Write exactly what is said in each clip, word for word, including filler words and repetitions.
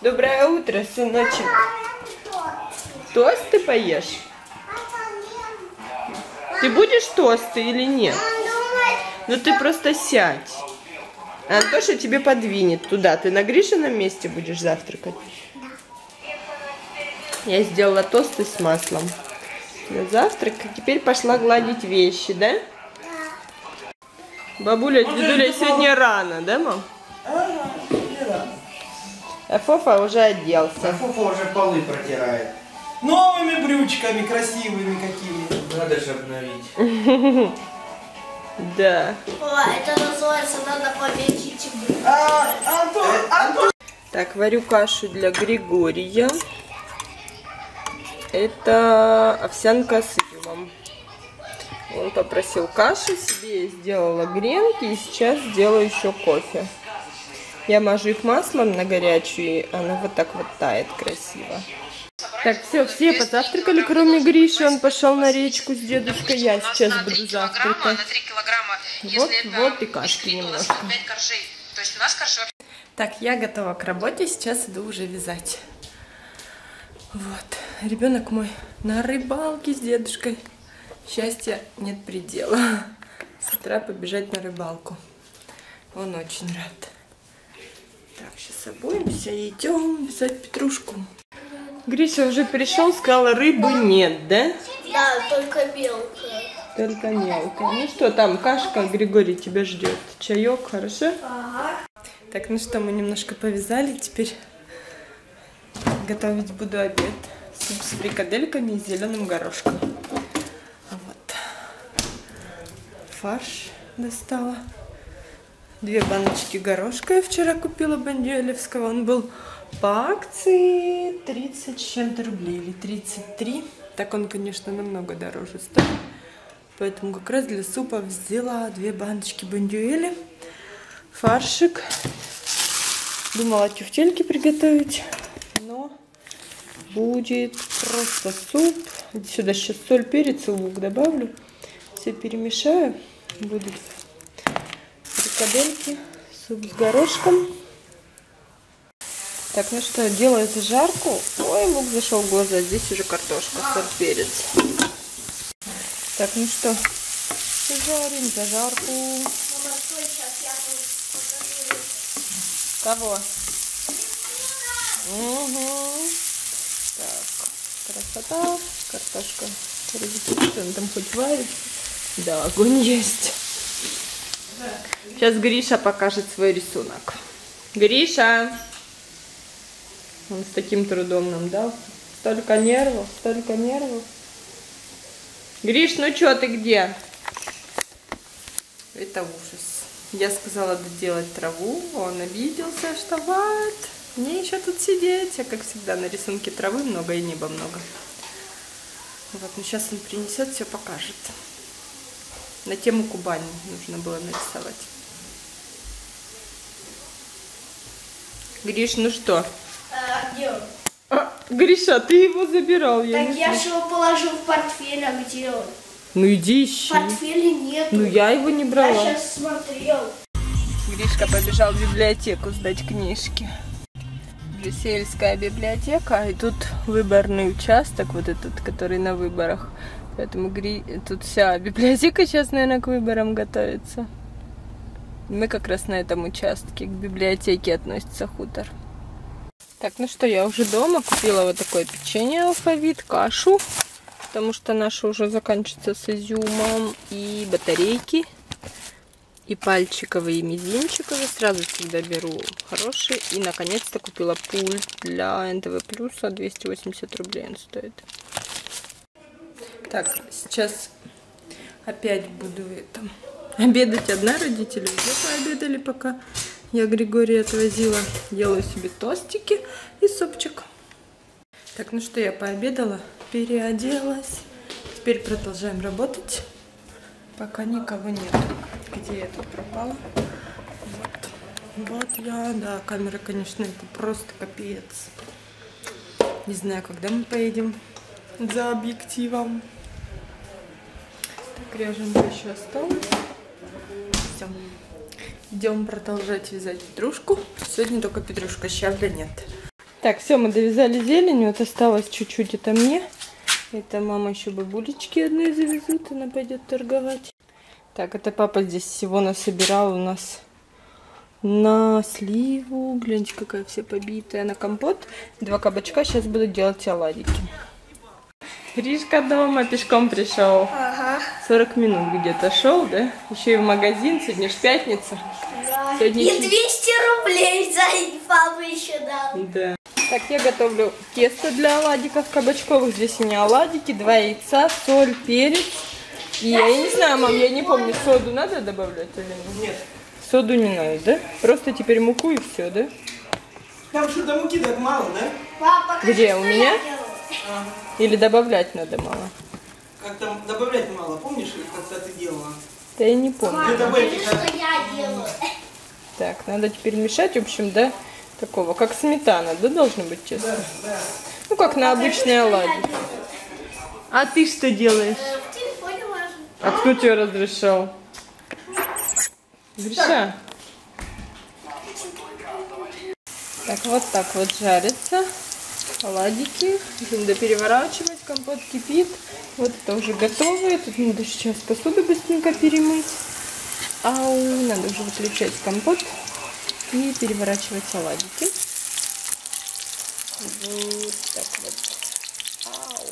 Доброе утро, сыночек. Тост ты поешь? Ты будешь тосты или нет? Ну ты просто сядь. Антоша тебе подвинет туда. Ты на Гришином месте будешь завтракать? Я сделала тосты с маслом на завтрак. Теперь пошла гладить вещи, да? Бабуля, дедуля, сегодня рано, да, мам? Ага, не рано. А Фофа уже оделся. А Фофа уже полы протирает. Новыми брючками, красивыми какими. Надо же обновить. Да. О, это называется надо пометить. А, Антон, Антон. Так, варю кашу для Григория. Это овсянка с изюмом. Он попросил кашу себе, я сделала гренки и сейчас сделаю еще кофе. Я мажу их маслом на горячую, и оно вот так вот тает красиво. Так, все, все позавтракали, кроме Гриши. Он пошел на речку с дедушкой. Я сейчас буду завтракать. Вот, вот и кашки немножко. Так, я готова к работе. Сейчас иду уже вязать. Вот, ребенок мой на рыбалке с дедушкой. Счастья нет предела. С утра побежать на рыбалку. Он очень рад. Так, сейчас обуемся и идем вязать петрушку. Гриша уже пришел, сказала, рыбы нет, да? Да, только мелкая. Только мелкая. Ну что, там кашка, Григорий тебя ждет. Чаек, хорошо? Ага. Так, ну что, мы немножко повязали. Теперь готовить буду обед. Суп с фрикадельками и зеленым горошком. Вот. Фарш достала. Две баночки горошка я вчера купила бондюэлевского. Он был по акции тридцать с чем-то рублей или тридцать три. Так он, конечно, намного дороже стоит. Поэтому как раз для супа взяла две баночки бондюэля. Фаршик. Думала тефтельки приготовить. Но будет просто суп. Сюда сейчас соль, перец и лук добавлю. Все перемешаю. Будут фрикадельки, суп с горошком. Так, ну что, делаю зажарку. Ой, лук зашел в глаза. Здесь уже картошка, соль, перец. Так, ну что, жарим зажарку. Мама, стой, сейчас я покажу. Кого? Угу. Так, красота. Картошка. Что он там хоть варит? Да, огонь есть. Сейчас Гриша покажет свой рисунок. Гриша! Он с таким трудом нам дал. Столько нервов, столько нервов. Гриш, ну что, ты где? Это ужас. Я сказала доделать траву, он обиделся, что вот, мне еще тут сидеть. А как всегда на рисунке травы много и неба много. Вот, ну сейчас он принесет, все покажет. На тему Кубани нужно было нарисовать. Гриш, ну что? А, где он? А, Гриша, ты его забирал. Я Так я же его положил в портфель, а где он? Ну иди ищи. В портфеле нету. Ну я его не брала. Я сейчас смотрел. Гришка побежал в библиотеку сдать книжки. Брюссельская библиотека. И тут выборный участок, вот этот, который на выборах. Поэтому Гри... тут вся библиотека сейчас, наверное, к выборам готовится. Мы как раз на этом участке. К библиотеке относится хутор. Так, ну что, я уже дома. Купила вот такое печенье алфавит, кашу. Потому что наша уже заканчивается с изюмом. И батарейки. И пальчиковые, и мизинчиковые. Сразу всегда беру хорошие. И наконец-то купила пульт для эн тэ вэ плюса. двести восемьдесят рублей он стоит. Так, сейчас опять буду там обедать одна. Родители уже пообедали, пока я Григория отвозила. Делаю себе тостики и супчик. Так, ну что, я пообедала, переоделась. Теперь продолжаем работать, пока никого нет. Где я тут пропала? Вот, вот я, да, камера, конечно, это просто капец. Не знаю, когда мы поедем за объективом. Так, ряженка еще осталась. Все. Идем продолжать вязать петрушку. Сегодня только петрушка, щавля нет. Так, все, мы довязали зелень. Вот осталось чуть-чуть, это мне. Это мама еще бабулечки одной завезут, она пойдет торговать. Так, это папа здесь всего насобирал у нас на сливу. Гляньте, какая вся побитая. На компот. Два кабачка. Сейчас буду делать оладики. Гришка дома пешком пришел. Ага. сорок минут где-то шел, да? Еще и в магазин. Сегодня ж пятница. Да. Сегодня... И двести рублей за папа еще дал. Да. Так, я готовлю тесто для оладиков кабачковых. Здесь у меня оладики, два яйца, соль, перец. И я, я не знаю, мам, я не помню, соду надо добавлять или нет? Нет. Соду не надо, да? Просто теперь муку и все, да? Там что-то муки так мало, да? Папа, покажи, Где, что у я меня? делаю. Ага. Или добавлять надо мало? Как там добавлять мало, помнишь, как ты делала? Да я не помню. Папа, Это покажи, бэки, что да? я делаю. Так, надо теперь мешать, в общем, да? Такого, как сметана, да, должно быть честно? Да, да. Ну, как на обычные оладьи. А ты что делаешь? Э, В телефоне можно. А кто тебе разрешал? Гриша. Так, вот так вот жарятся оладики. Надо переворачивать, компот кипит. Вот это уже готовое. Тут надо сейчас посуду быстренько перемыть. Ау, надо уже выключать компот и переворачивать оладики. Вот так вот. Ау.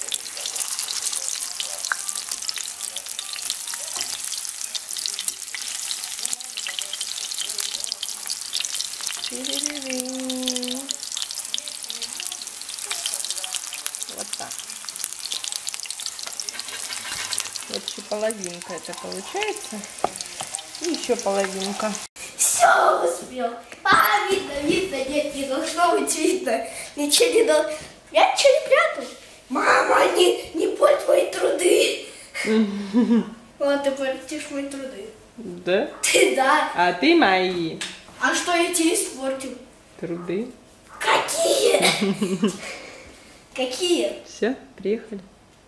Вот так. Вот еще половинка это получается. И еще половинка. Все успел. А, видно, видно, нет, не должно быть видно. Ничего не должно. Я ничего не прятал. Мама, не, не порть мои труды. Вот ты портишь мои труды. Да? Ты да. А ты мои А что я тебе испортил? труды. Какие? Какие? Все, приехали.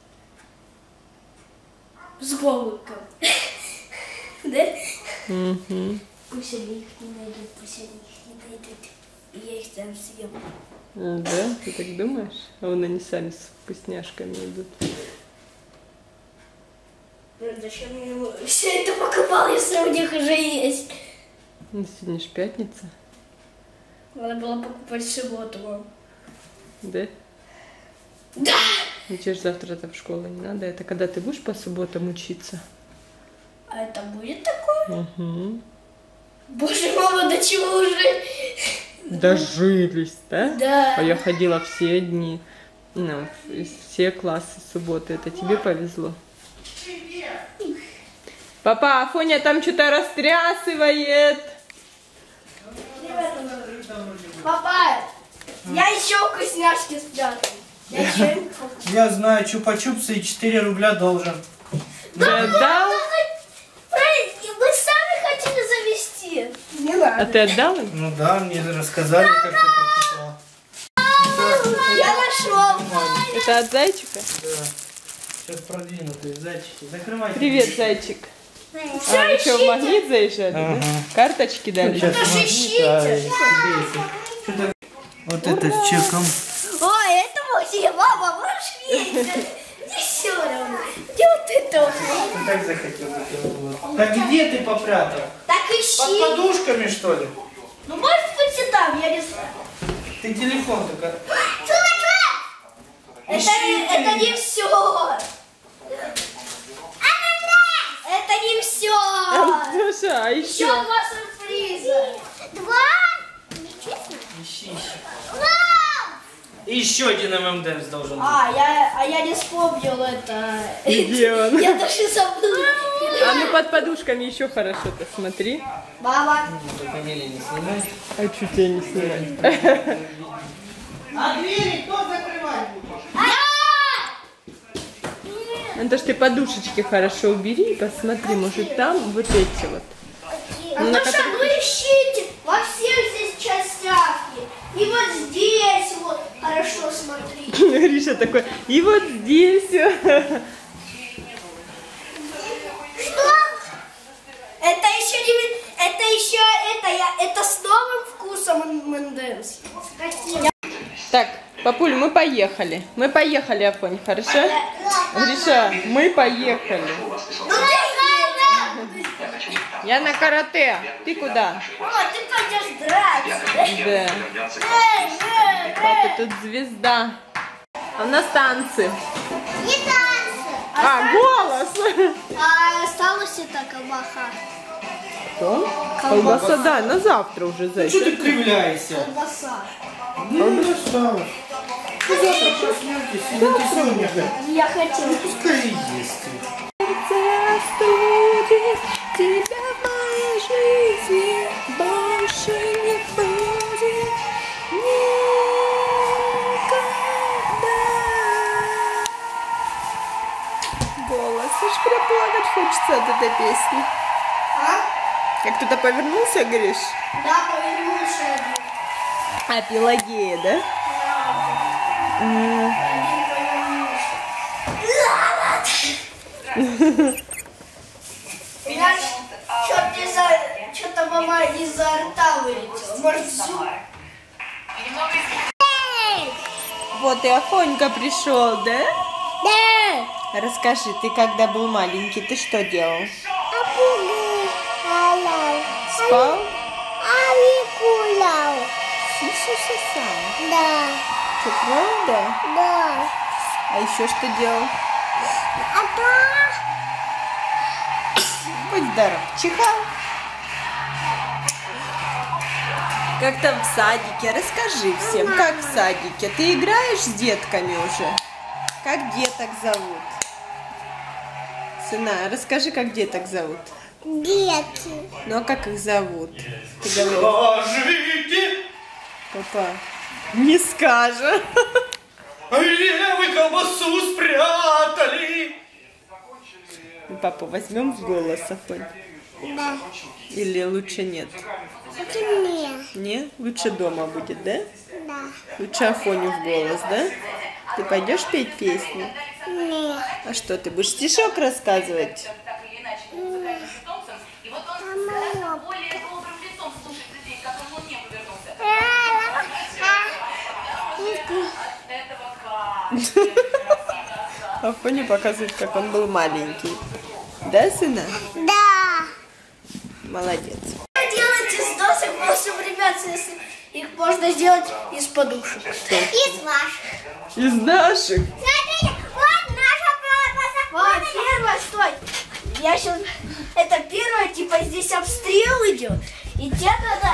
С голубком. Да? Угу. Пусть они их не найдут, пусть они их не найдут. И я их там съем. Да, ты так думаешь? А вон они сами с вкусняшками идут. Ну, зачем я ему все это покупал, если у них уже есть? Ну, сегодня ж пятница. Надо было покупать в субботу, мам. Да? Да! Ну, тебе ж завтра-то в школу не надо. Это когда ты будешь по субботам учиться? А это будет такое? Угу. Боже, мама, до чего уже? Дожились, да? Да. А я ходила все дни, ну, все классы субботы. Это тебе повезло. Папа, Афоня там что-то растрясывает. Папа, я еще вкусняшки спрятал. Я еще им покупал. Я знаю, чупа-чупсы и четыре рубля должен. Да, да? Вы сами хотели завести. Не А надо. ты отдал им? Ну да, мне рассказали, как ты покупала. Я нашел. Это от зайчика? Да. Сейчас продвинутые зайчики. Закрывайте. Привет, зайчик. А, Все, вы что, в ищите. магнит заезжали, да? Ага. Карточки дали? Сейчас Это же магнит, ищите. а, тебе это. Что-то- Вот это с чеком. Ой, это мой, мама, можешь видеть? Мне все равно. Где вот это вот? Ты так захотел. вот. Так где ты попрятал? Так Под ищи. подушками, что ли? Ну, может быть, и там, я не знаю. Ты телефон только. Что такое? Это, Ищи ты. это не все. Это не все. Слушай, а Еще еще? два сюрприза. Два? Ищи, ищи. И еще один эм эм дэнс должен быть. А, я, а я не вспомнил это. Где он? Я даже забыла. А ну под подушками еще хорошо-то, смотри. Мама. Только не, не, не снимай. А чуть тебя не снимать. А двери кто закрывать будет? Надо ж ты подушечки хорошо убери и посмотри, может там вот эти вот. А Ну, на то что которых- вы ищите во всех здесь частях. И вот здесь вот. Хорошо, смотри. Гриша такой, и вот здесь. Что? Это еще не... Это еще... Это я... Это с новым вкусом эм энд эмс. Так, папуль, мы поехали. Мы поехали, Афонь, хорошо? Гриша, мы поехали. Я на карате. Ты куда? Мама, ты пойдешь драться. Да. Папа тут звезда. А у нас танцы. Не танцы. А, голос. А осталась эта колбаха. Что? Колбаса, да, на завтра уже, Что зайчик. ты кривляешься? Колбаса. Ну, не осталось. Ну, завтра проснетесь, или ты сегодня же. Я хотела. Пускай и есть. Тебя в моей жизни больше не будет никогда. Голос, аж прям плакать хочется от этой песни. А? Как кто-то повернулся, говоришь? Да, повернулся. А, Пелагея, да? М. Знаешь, что-то из-за... Что-то мама из-за рта вылетела. Может, зуб? Вот и Афонька пришел, да? Да. Расскажи, ты когда был маленький, ты что делал? Спал? гулял. Сису сосал. Да. Что, правда? Да. А еще что делал? А то... Будь здоров. Чихал? Как там в садике? Расскажи всем, как в садике. Ты играешь с детками уже? Как деток зовут? Сына, расскажи, как деток зовут. Дети. Ну а как их зовут? Ты говоришь. Скажите, Папа, не скажем. где вы колбасу спрятали? Папа, возьмем в голос, Афонь. Да. Или лучше нет? Это не. Не? Лучше дома будет, да? Да. Лучше Афоню в голос, да? Ты пойдешь петь песню? Не. А что, ты будешь стишок рассказывать? Афоня показывает, как он был маленький. Да, сына? Да. Молодец. Делать из досок можно препятствовать, если их можно сделать из подушек. Из ваших. Из наших? Смотрите, вот наша колбаса. Вот, первое, стой. Я сейчас... Это первое, типа здесь обстрел идет. И тебе надо...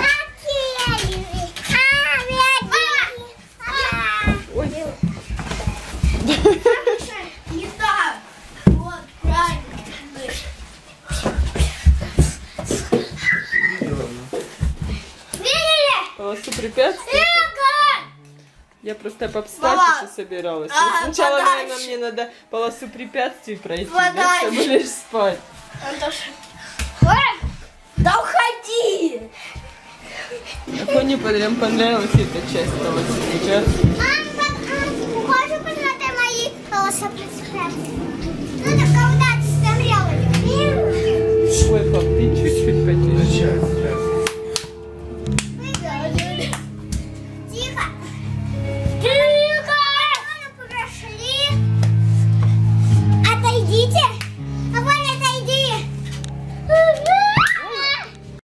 Ой. Не так. Вот, правильно. Видели? Полосу препятствий? Эго! Я просто пообстать Мама. еще собиралась. А, Ну, сначала, подальше. наверное, мне надо полосу препятствий пройти, да, Подальше. чтобы лишь спать. Антоша. Ой, да уходи! Афоне прям понравилась эта часть полосы препятствий. Можно посмотреть мои полосы препятствий? Ну так когда ты смотрела? Ой, пап, ты чуть-чуть потише. Сейчас, сейчас.